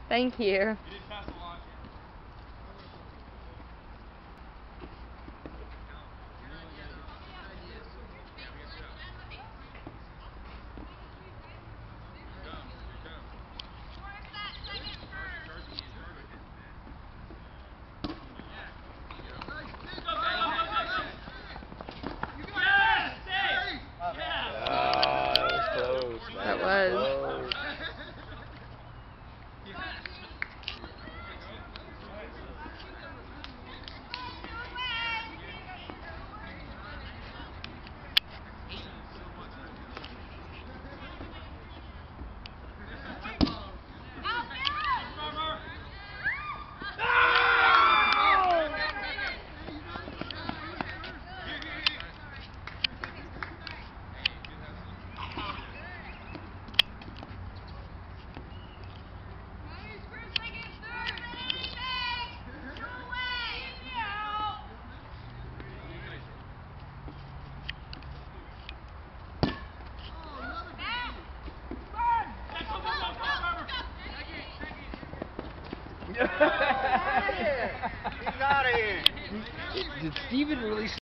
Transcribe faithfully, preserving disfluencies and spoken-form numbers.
Thank you. You didn't pass the launcher. That was. He's out of here. Did Steven really